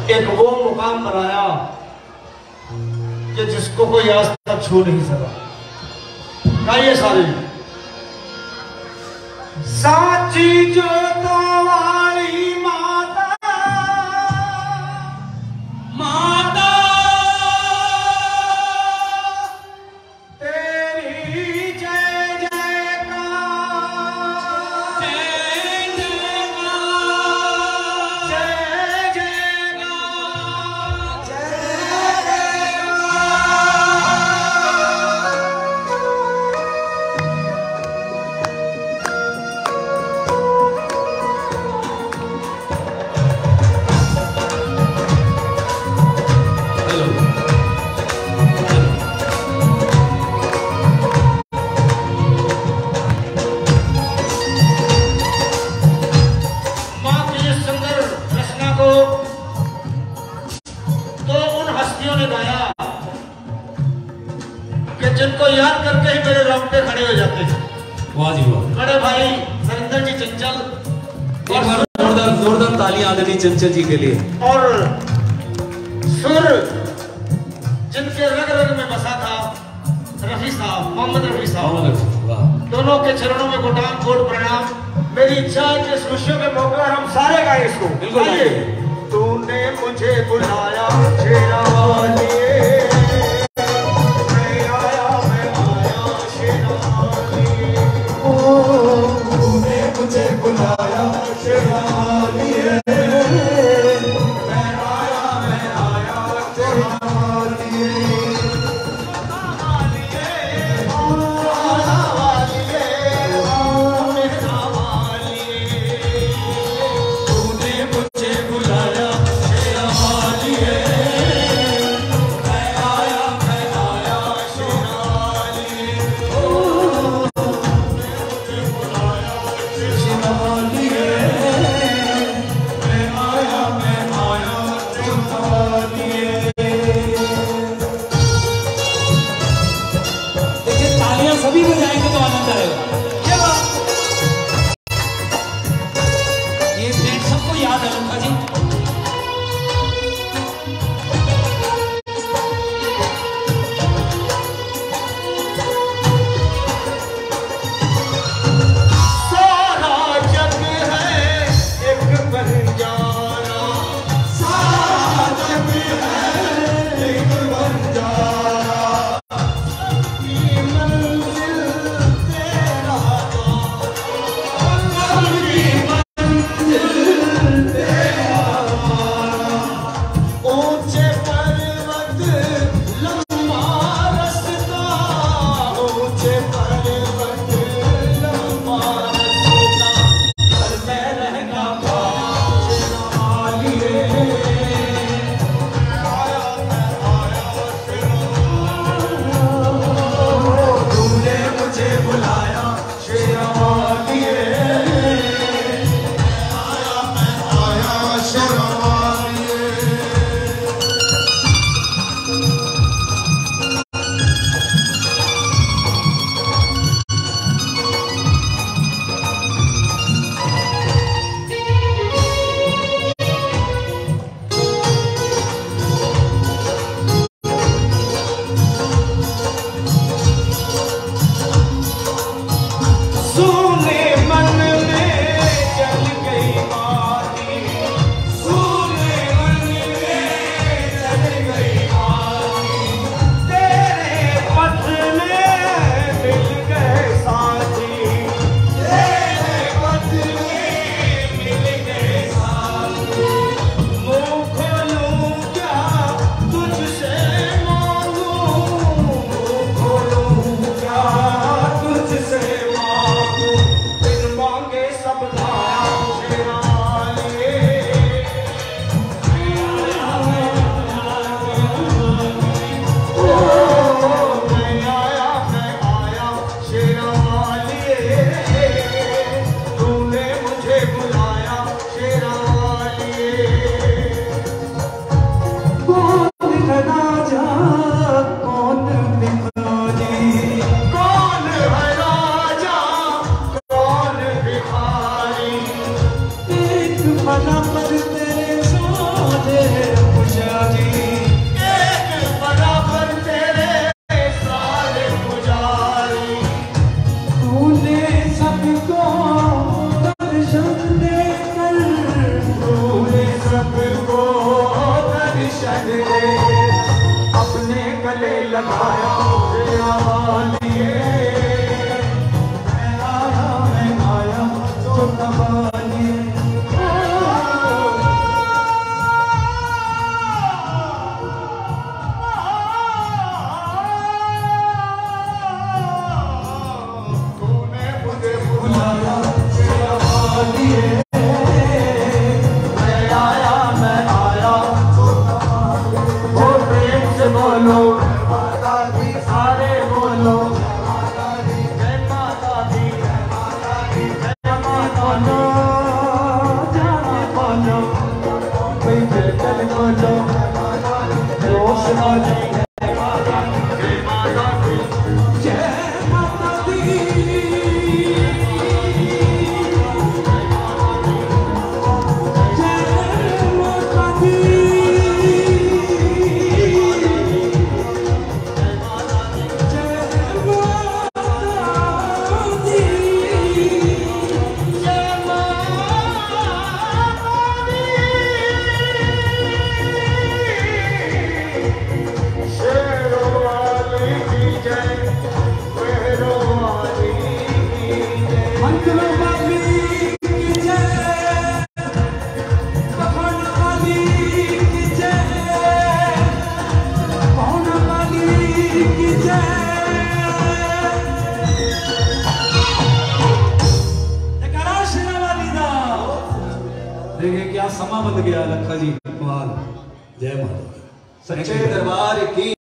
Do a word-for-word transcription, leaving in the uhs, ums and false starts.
एक वो मुकाम बनाया कि जिसको कोई आज तक छू नहीं सका। गाइए सारे। साची जो तो वाली माता माता तेरी जय जयकार जय जयकार जय जयकार जय जिनको याद करके ही मेरे रोंगटे खड़े हो जाते हैं। वाह जी वाह। बड़े भाई नरेंद्र जी चंचल, एक बार जोरदार जोरदार तालियां आदरणीय चंचल जी के लिए। और सुर जिनके रग रग में बसा था रफी साहब, मोहम्मद रफी साहब, वाह। दोनों के चरणों में कोटान कोट प्रणाम। मेरी इच्छा है कि खुशियों के मौके पर हम सारे गाएं इसको। बिल्कुल। तूने मुझे बुलाया शेरा वाली, मुझे बुलाया शेरावाली मैं आया मैं आया शेरावाली तूने मुझे बुलाया शेरावाली लगाया तेरा वालिए मैं आया मैं आया छोटा वालिए तूने मुझे बुलाया तेरा वालिए मैं आया मैं आया छोटा वो प्रेम से बोलो माता दी सारे बोलो माता दी जय माता दी जय माता दी जाने बोलो कोई चल बोलो जोश बोलो जय माता दी जय माता दी देखिए क्या समा बन गया लखा जी कमाल जय माता सच्चे दरबार की।